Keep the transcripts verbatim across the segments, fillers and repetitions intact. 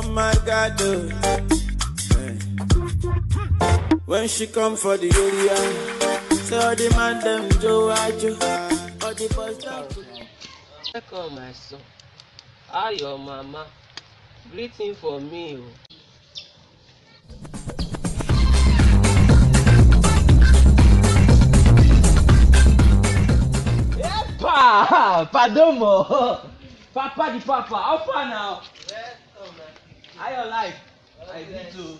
my God, oh. When she come for the area, say all the man them Joe Ajo, all the boys down. Welcome, my son. How your mama? Greeting for me. Epa! Pardon mo. Papa the papa. How far now? Welcome, man. How your life? I need to.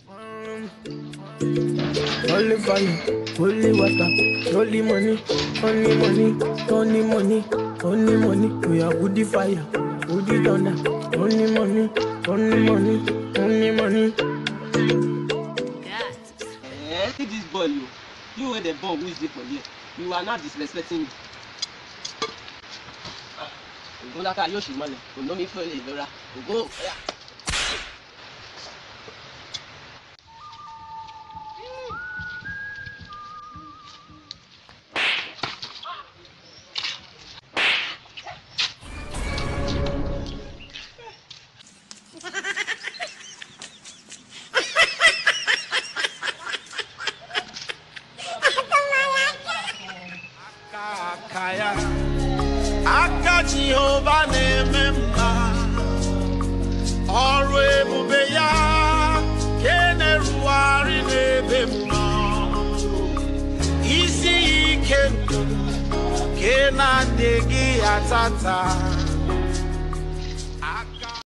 Only fire, only water, only money, only money, only money, only money. We are woody fire, woody thunder, only money, only money, only money. Eh, see this boy, you. You were the bomb who is there for here. You are not disrespecting me. Go like a Yoshi man. You know me for a Vera. Go. Aka Jehovah nememba Orwe bubeya Kene ruari nebemma Isi ikendo Kena degi atata